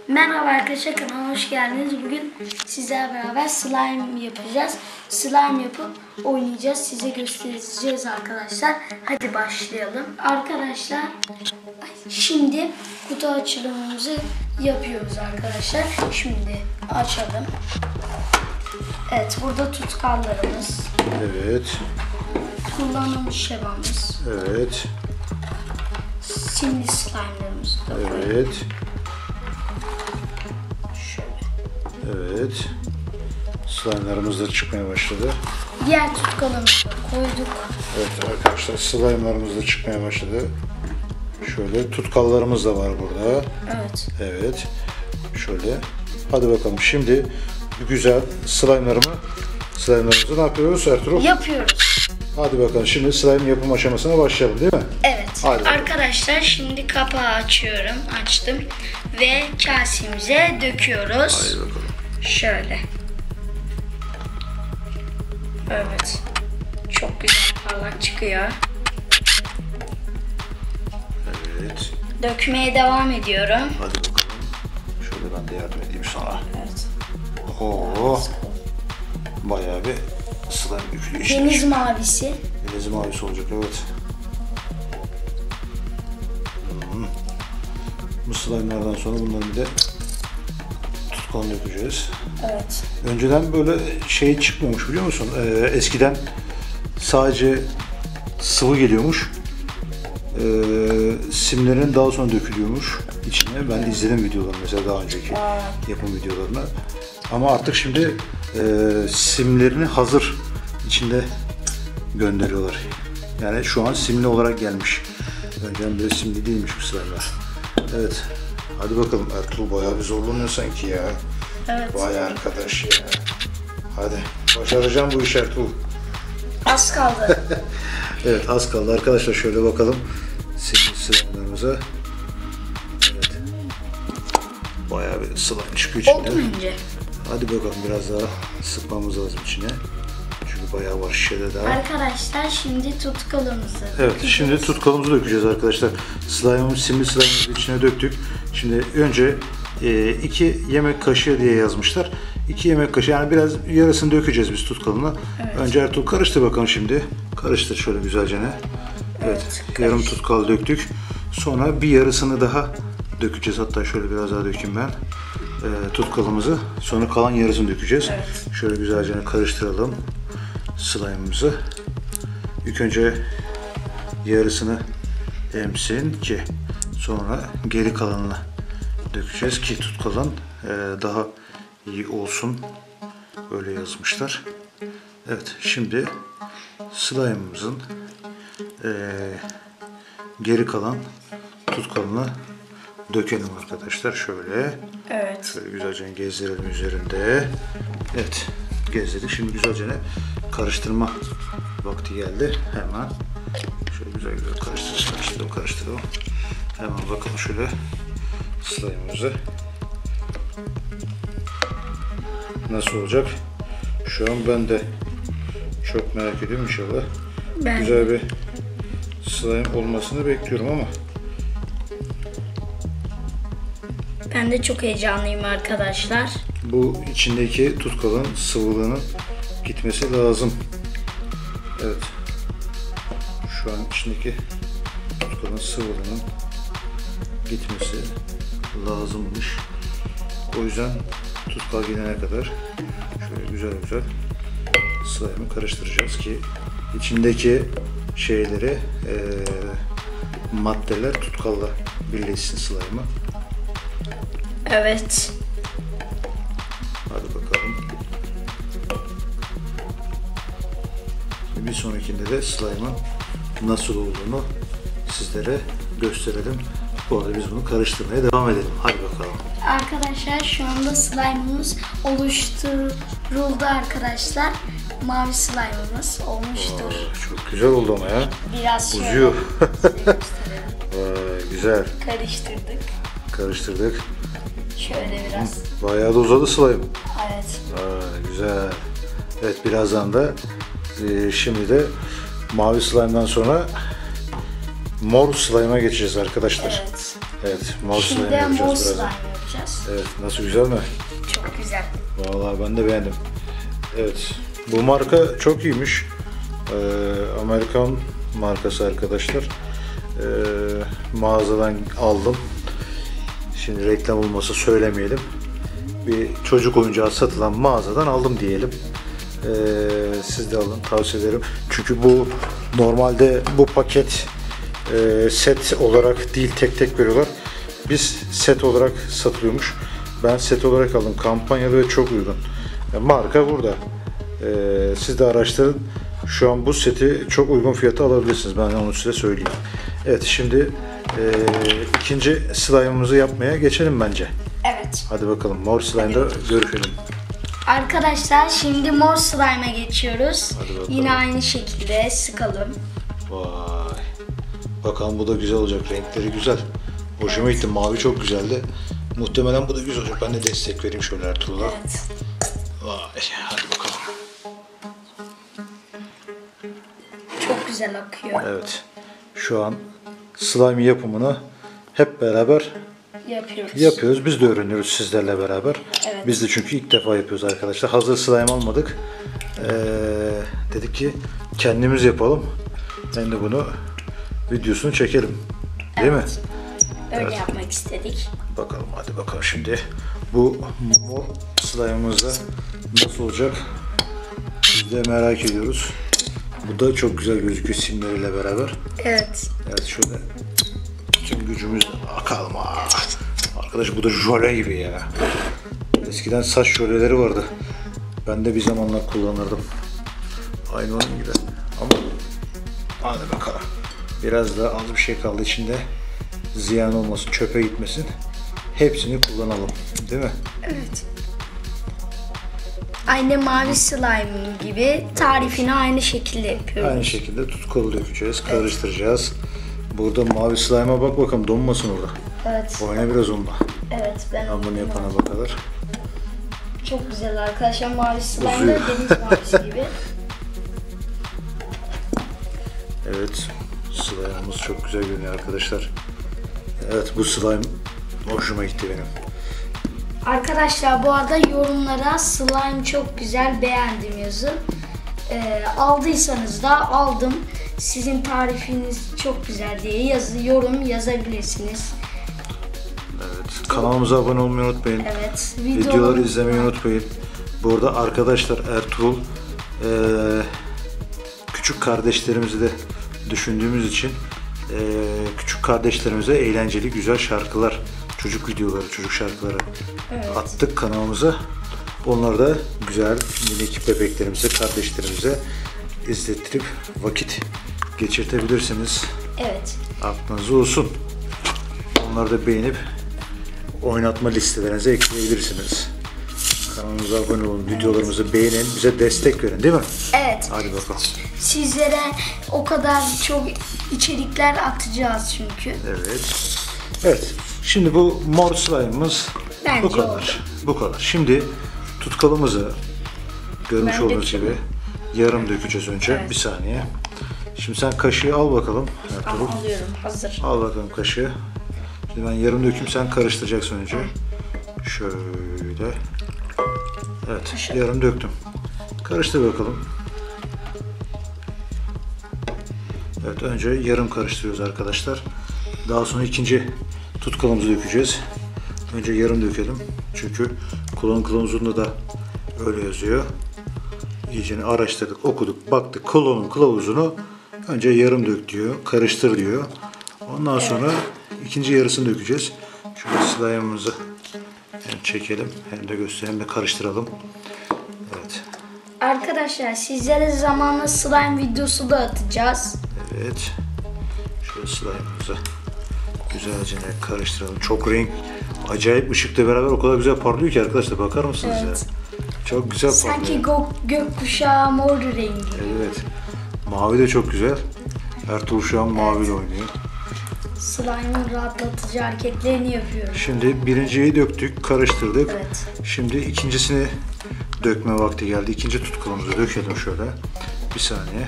Merhaba arkadaşlar, kanalıma hoş geldiniz. Bugün sizlerle beraber slime yapacağız. Slime yapıp oynayacağız. Size göstereceğiz arkadaşlar. Hadi başlayalım. Arkadaşlar şimdi kutu açılımımızı yapıyoruz arkadaşlar. Şimdi açalım. Evet, burada tutkallarımız. Evet. Kullanılmış şemamız. Evet. Simli slime'larımız da koyalım. Evet. Evet. Slime'larımız da çıkmaya başladı. Diğer tutkalımızı da koyduk. Evet arkadaşlar, slime'larımız da çıkmaya başladı. Şöyle tutkallarımız da var burada. Evet. Evet. Şöyle. Hadi bakalım. Şimdi bu güzel slime'larımızı ne yapıyoruz Ertuğrul? Yapıyoruz. Hadi bakalım. Şimdi slime yapım aşamasına başlayalım, değil mi? Evet. Hadi Arkadaşlar şimdi kapağı açıyorum. Açtım. Ve kasemize döküyoruz. Hadi bakalım. Şöyle. Evet. Çok güzel parlak çıkıyor. Evet. Dökmeye devam ediyorum. Hadi bakalım. Şöyle ben de yardım edeyim sana. Evet. Oo. Bayağı bir slime yüklü işte. Deniz mavisi. Deniz mavisi olacak, evet. Bu slime'lardan sonra bunları bir de tutkalını yapacağız. Evet. Önceden böyle şey çıkmıyormuş, biliyor musun? Eskiden sadece sıvı geliyormuş. Simlerin daha sonra dökülüyormuş içine. Ben izledim videolarını mesela, daha önceki yapım videolarını. Ama artık şimdi simlerini hazır içinde gönderiyorlar. Yani şu an simli olarak gelmiş. Önceden böyle simli değilmiş bu slime'lar. Evet. Hadi bakalım Ertuğrul, bayağı bir zorlanıyor sanki ya. Evet. Vay arkadaş ya. Hadi başaracağım bu işi Ertuğrul. Az kaldı. Evet, az kaldı arkadaşlar. Şöyle bakalım simli slime'larımıza. Evet. Bayağı bir slime çıkıyor içinde. Oldu mu önce? Hadi bakalım, biraz daha sıkmamız lazım içine. Çünkü bayağı var şişede daha. Arkadaşlar şimdi tutkalımızı Evet, dökeceğiz. şimdi tutkalımızı dökeceğiz arkadaşlar. simli slime'ımızı içine döktük. Şimdi önce 2 yemek kaşığı diye yazmışlar. 2 yemek kaşığı, yani biraz yarısını dökeceğiz biz tutkalını. Evet. Önce Ertuğrul karıştır bakalım şimdi. Karıştır şöyle güzelce. Evet, yarım tutkal döktük. Sonra bir yarısını daha dökeceğiz. Hatta şöyle biraz daha dökeyim ben. Tutkalımızı. Sonra kalan yarısını dökeceğiz. Evet. Şöyle güzelce karıştıralım slime'ımızı. İlk önce yarısını emsin ki sonra geri kalanını dökeceğiz ki tutkalın daha iyi olsun. Öyle yazmışlar. Evet, şimdi slime'ımızın geri kalan tutkalını dökelim arkadaşlar. Şöyle. Evet. Şöyle güzelce gezdirelim üzerinde. Evet, gezdirdik. Şimdi güzelce karıştırma vakti geldi. Hemen şöyle güzel karıştıralım. Hemen bakalım şöyle slime'ımıza nasıl olacak. Şu an ben de çok merak ediyorum, inşallah. Güzel bir slime olmasını bekliyorum ama Ben de çok heyecanlıyım arkadaşlar. bu içindeki tutkalın sıvılığının gitmesi lazım. Evet. Şu an içindeki tutkalın sıvılığının gitmesi lazımmış. O yüzden tutkal gidene kadar şöyle güzel slime'ı karıştıracağız ki içindeki şeyleri maddeler tutkalla birleşsin slime'ı. Evet. Hadi bakalım. Bir sonrakinde de slime'ın nasıl olduğunu sizlere gösterelim. Bu arada biz bunu karıştırmaya devam edelim. Hadi bakalım. Arkadaşlar şu anda slime'ımız oluşturuldu arkadaşlar. Mavi slime'ımız olmuştur. Çok güzel oldu ama ya. Biraz şöyle Uzuyor. size gösterelim. Vay, güzel. Karıştırdık. Şöyle biraz. Bayağı da uzadı slime. Evet. Vay, güzel. Evet, birazdan da şimdi de mavi slime'dan sonra mor slime'a geçeceğiz arkadaşlar. Evet. Evet, mor slime Şimdi yapacağız mor birazdan. slime yapacağız. yapacağız. Evet, nasıl, güzel mi? Çok güzel. Vallahi ben de beğendim. Evet, bu marka çok iyiymiş. Amerikan markası arkadaşlar. Mağazadan aldım. Şimdi reklam olmasa söylemeyelim. Bir çocuk oyuncağı satılan mağazadan aldım diyelim. Siz de alın, tavsiye ederim. Çünkü bu normalde bu paket set olarak değil, tek tek veriyorlar. Biz set olarak satılıyormuş. Ben set olarak aldım. Kampanyada ve çok uygun. Marka burada. Siz de araştırın. Şu an bu seti çok uygun fiyata alabilirsiniz. Ben onu size söyleyeyim. Evet, şimdi ikinci slime'ımızı yapmaya geçelim bence. Evet. Hadi bakalım, mor slime'da görüşelim. Arkadaşlar şimdi mor slime'a geçiyoruz. Hadi bakalım. Yine aynı şekilde sıkalım. Vay. Bakalım, bu da güzel olacak. Renkleri güzel. Hoşuma gitti. Mavi çok güzeldi. Muhtemelen bu da güzel olacak. Ben de destek vereyim şöyle Ertuğrul'a. Evet. Vay. Hadi bakalım. Çok güzel akıyor. Evet. Şu an slime yapımını hep beraber yapıyoruz. Biz de öğreniyoruz sizlerle beraber. Evet. Biz de çünkü ilk defa yapıyoruz arkadaşlar. Hazır slime almadık. Dedik ki kendimiz yapalım. Hem de bunu videosunu çekelim. Değil mi? Öyle yapmak istedik. Bakalım, hadi bakalım. Şimdi bu mor slime'ımızda nasıl olacak? Biz de merak ediyoruz. Bu da çok güzel gözüküyor simleriyle beraber. Evet. Evet, şöyle tüm gücümüzle bakalım. Arkadaş, bu da jöle gibi ya. Eskiden saç jöleleri vardı. Ben de bir zamanlar kullanırdım. Aynı onun gibi. Ama hadi bakalım. Biraz da az bir şey kaldı içinde. Ziyan olmasın, çöpe gitmesin. Hepsini kullanalım. Değil mi? Evet. Aynı mavi slime gibi tarifini aynı şekilde yapıyoruz. Aynı şekilde tutkolu dökeceğiz, karıştıracağız. Burada mavi slime'a bak bakalım, donmasın orada. Evet. Oyna biraz onunla. Evet, Ben bunu yapana bakalım. çok güzel arkadaşlar. Mavi slime Uzuyor. de deniz mavisi gibi. Evet, slime'ımız çok güzel görünüyor arkadaşlar. Evet, bu slime hoşuma gitti benim. Arkadaşlar bu arada yorumlara slime çok güzel, beğendim yazın. Aldıysanız da aldım, sizin tarifiniz çok güzel diye yorum yazabilirsiniz. Evet, kanalımıza abone olmayı unutmayın. Evet, Videoları izlemeyi unutmayın. Bu arada arkadaşlar, Ertuğrul küçük kardeşlerimizi de düşündüğümüz için küçük kardeşlerimize eğlenceli güzel şarkılar, çocuk videoları, çocuk şarkıları attık kanalımıza. Onları da güzel minik bebeklerimize, kardeşlerimize izlettirip vakit geçirtebilirsiniz. Evet. Aklınızda olsun. Onları da beğenip oynatma listelerinize ekleyebilirsiniz. Kanalımıza abone olun, videolarımızı beğenin, bize destek verin, değil mi? Evet. Hadi bakalım. Sizlere o kadar çok içerikler atacağız çünkü. Evet. Evet. Şimdi bu mor slime'ımız Bence bu kadar. oldu. Bu kadar. Şimdi tutkalımızı görmüş Ben olduğunuz dökeyim. gibi yarım dökeceğiz önce. Evet. Bir saniye. Şimdi sen kaşığı al bakalım. Ertuğrul. Alıyorum, hazır. Al bakalım kaşığı. Şimdi ben yarım döküm, sen karıştıracaksın önce. Şöyle. Evet, yarım döktüm. Karıştır bakalım. Evet, önce yarım karıştırıyoruz arkadaşlar. Daha sonra ikinci tutkalımızı dökeceğiz. Önce yarım dökelim. Çünkü kullanım kılavuzunda da öyle yazıyor. İyicene araştırdık, okuduk, baktık. Kullanım kılavuzunu önce yarım dök diyor, karıştır diyor. Ondan sonra ikinci yarısını dökeceğiz. Şöyle slime'ımızı hem çekelim hem de gösterelim, hem de karıştıralım. Evet. Arkadaşlar sizlere zamanla slime videosu da atacağız. Evet. Şöyle slime'ımızı güzelce karıştıralım. Çok renk, acayip ışıkla beraber o kadar güzel parlıyor ki arkadaşlar, bakar mısınız Evet. ya? Çok güzel parlıyor. Sanki gökkuşağı mor rengi. Evet. Mavi de çok güzel. Ertuğrul şu an maviyle oynuyor. Slime'ın rahatlatıcı hareketlerini yapıyorum. Şimdi birinciyi döktük, karıştırdık. Evet. Şimdi ikincisini dökme vakti geldi. İkinci tutkalımızı dökelim şöyle. Bir saniye.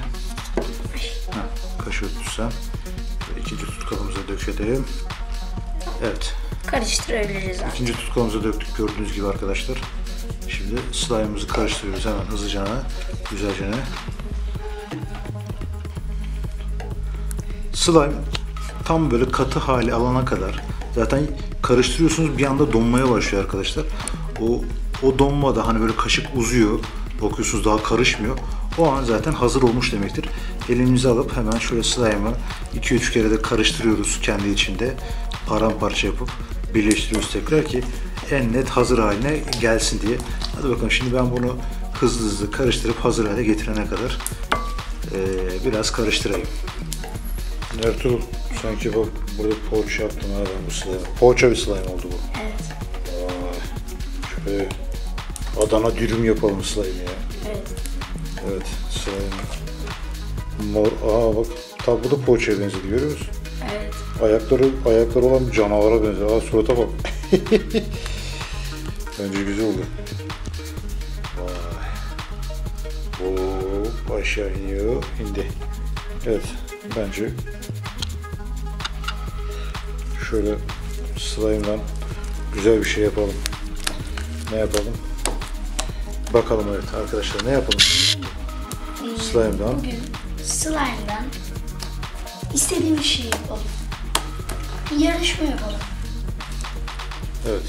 Kaşığı tutsam. İkinci tutkalımızı dökelim. Evet. karıştırabiliriz artık. İkinci tutkalımızı döktük gördüğünüz gibi arkadaşlar. Şimdi slime'ımızı karıştırıyoruz hemen hızlıca, güzelce. Slime tam böyle katı hali alana kadar zaten karıştırıyorsunuz, bir anda donmaya başlıyor arkadaşlar. O donmada hani böyle kaşık uzuyor, bakıyorsunuz daha karışmıyor. O an zaten hazır olmuş demektir. Elimizi alıp hemen şöyle slime'ı 2-3 kere de karıştırıyoruz kendi içinde. Paramparça yapıp birleştiriyoruz tekrar ki en net hazır haline gelsin diye. Hadi bakalım, şimdi ben bunu hızlı karıştırıp hazır hale getirene kadar biraz karıştırayım. Ertuğrul, sanki bak burada poğaça yaptım ha ben bu slime. Poğaça bir slime oldu bu. Evet. Şöyle Adana dürüm yapalım slime ya. Evet. Evet, slime. Mor, bak tabi bu da poğaçaya benziyor, görüyor musun? Evet. Ayakları olan bir canavara benziyor. Surata bak. Bence güzel oldu. Vay. Hop, aşağı iniyor. İndi. Evet, bence şöyle slime'dan güzel bir şey yapalım. Ne yapalım? Bakalım, evet arkadaşlar, ne yapalım? Slime'dan. Bugün slime'dan istediğim şeyi yapalım. Bir yarışma yapalım. Evet.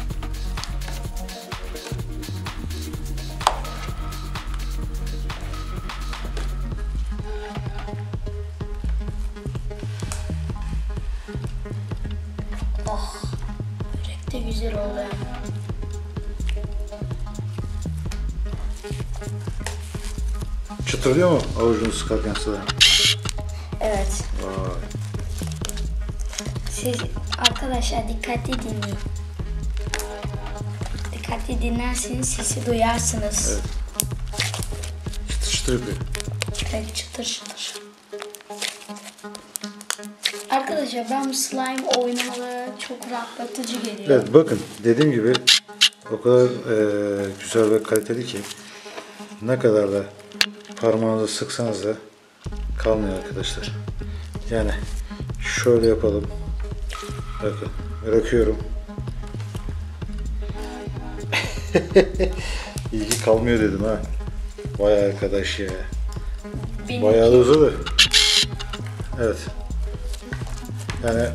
Oh, börek de güzel oldu. Çıtırlıyor mu avucunu sıkarken slime? Evet. Vay. Siz arkadaşlar dikkatli dinleyin. Dikkatli dinlerseniz sesi duyarsınız. Evet. Çıtır çıtır yapıyor. Evet, çıtır çıtır. Arkadaşlar ben bu slime oynamaları çok rahatlatıcı geliyor. Evet, bakın dediğim gibi o kadar güzel ve kaliteli ki ne kadar da parmağınızı sıksanız da kalmıyor arkadaşlar. Yani şöyle yapalım. Bakın, bırakıyorum. İyi ki kalmıyor dedim ha. Vay arkadaş ya. Bayağı da uzadı. Evet. Yani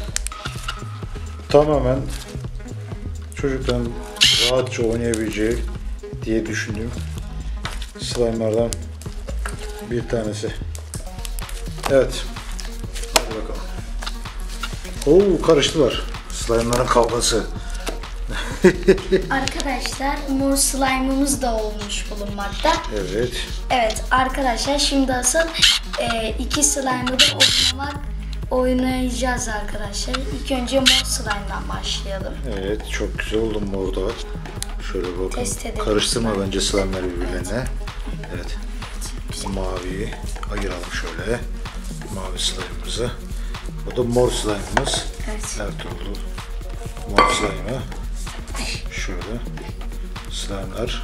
tamamen çocukların rahatça oynayabileceği diye düşündüğüm slime'lardan bir tanesi. Evet. Hadi bakalım. Oo, karıştılar. Slime'ların kavgası. Arkadaşlar mor slime'ımız da olmuş bulunmakta. Evet. Evet arkadaşlar, şimdi asıl iki slime'ı da oynayacağız arkadaşlar. İlk önce mor slime'dan başlayalım. Evet, çok güzel oldu mor da. Şöyle bakın. Test edelim. Karıştırma bence slime'ları birbirlerine. Evet. Maviyi ayıralım şöyle. Mavi slime'ımızı. Bu da mor slime'ımız. Evet. Ertuğrul mor slime'ı. Şöyle slime'lar.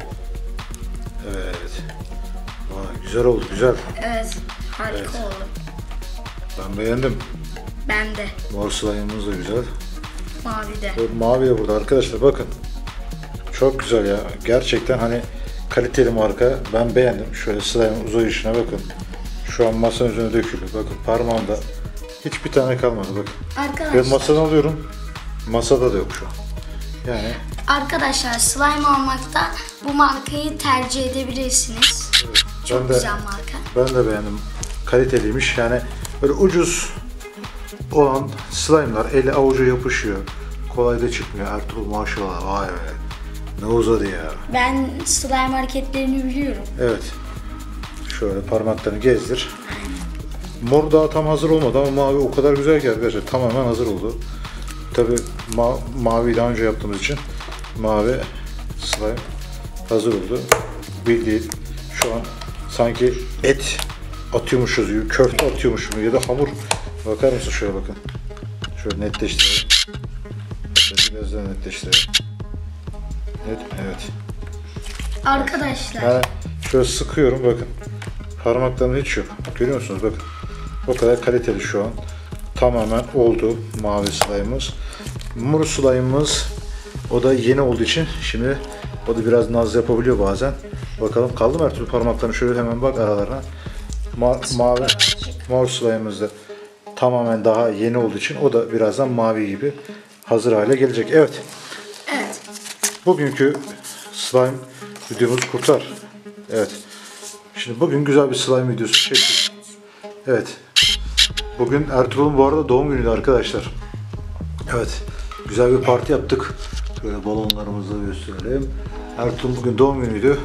Evet. Vay, güzel oldu, güzel. Evet, harika Evet. oldu. Ben beğendim. Ben de. Mor slime'ımız da güzel. Mavi de. Ve mavi de burada arkadaşlar, bakın. Çok güzel ya. Gerçekten hani kaliteli marka. Ben beğendim. Şöyle slime'ın uzayışına bakın. Şu an masanın üzerine dökülüyor. Bakın parmağımda hiçbir tane kalmadı, bakın. Arkadaşlar. Ben masadan alıyorum. Masada da yok şu an. Yani Arkadaşlar slime almakta bu markayı tercih edebilirsiniz. evet, Çok güzel marka. Ben de beğendim. Kaliteliymiş. Yani böyle ucuz olan slime'lar eli avuca yapışıyor. Kolay da çıkmıyor. Ertuğrul maşallah. Vay be. Ne uzadı ya. Ben slime hareketlerini biliyorum. Evet. Şöyle parmaklarını gezdir. Mor daha tam hazır olmadı ama mavi o kadar güzel ki arkadaşlar. Tamamen hazır oldu. Tabi maviyi daha önce yaptığımız için mavi slime hazır oldu. Bildiğin şu an sanki et atıyormuşuz gibi, köfte atıyormuşuz gibi ya da hamur. Bakar mısın şöyle, bakın. Şöyle netleştirelim. Biraz daha netleştirelim. Evet. Arkadaşlar. Yani şöyle sıkıyorum, bakın. Parmaklarım hiç yok. Görüyor musunuz? Bakın. O kadar kaliteli şu an. Tamamen oldu mavi slime'ımız. mor slime'ımız, o da yeni olduğu için şimdi o da biraz naz yapabiliyor bazen. Bakalım kaldı mı her türlü parmaklarını, şöyle hemen bak aralarına. Mavi mor slime'ımız da tamamen daha yeni olduğu için o da birazdan mavi gibi hazır hale gelecek. Evet. Evet. Bugünkü slime videomuz kurtar. Evet. Şimdi bugün güzel bir slime videosu çektik. Evet. Bugün Ertuğrul'un bu arada doğum günüydü arkadaşlar. Evet. Güzel bir parti yaptık. Şöyle balonlarımızı gösterelim. Ertuğrul'un bugün doğum günüydü.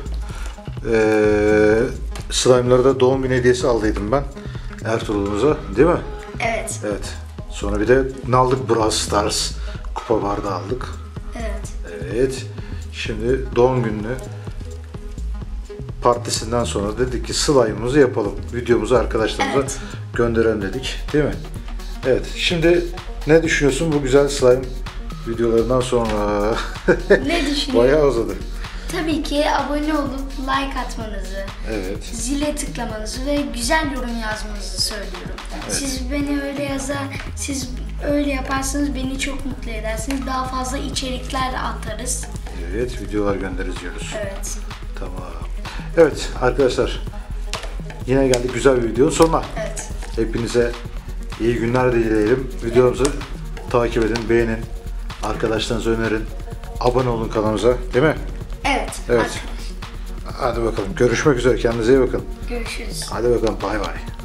Slime'ları da doğum günü hediyesi aldıydım ben Ertuğrul'umuza, değil mi? Evet. Evet. Sonra bir de ne aldık? Brawl Stars kupa bardağı aldık. Evet. Evet. Şimdi doğum günü partisinden sonra dedik ki slime'ımızı yapalım. Videomuzu arkadaşlarımıza gönderelim dedik. Değil mi? Evet. Şimdi ne düşünüyorsun bu güzel slime videolarından sonra? Ne düşünüyorsun? Bayağı uzadı. Tabii ki abone olup like atmanızı, Evet. zile tıklamanızı ve güzel yorum yazmanızı söylüyorum. Evet. Siz öyle yaparsanız beni çok mutlu edersiniz. Daha fazla içerikler atarız. Evet, videolar göndeririz diyoruz. Evet. Tamam. Evet arkadaşlar, yine geldik güzel bir videonun sonuna. Evet. Hepinize iyi günler dileyelim. Videomuzu takip edin, beğenin, arkadaşlarınıza önerin, abone olun kanalımıza, değil mi? Evet. Evet. Hadi bakalım, görüşmek üzere, kendinize iyi bakın. Görüşürüz. Hadi bakalım, bay bay.